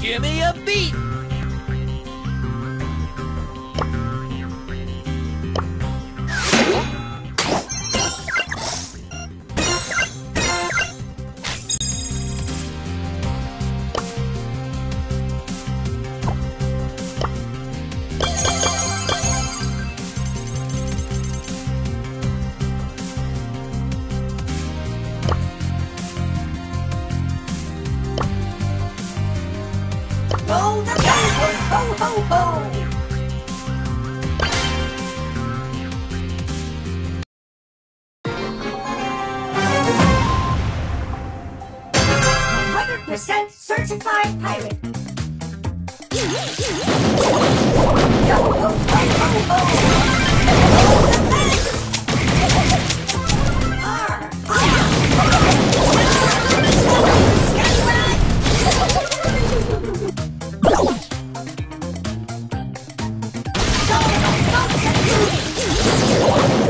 Give me a beat! Roll the dice! Ho, ho, ho! %, certified pirate. Yo, ho, ho, ho, ho! Roll the dice! Arr! Scallywag!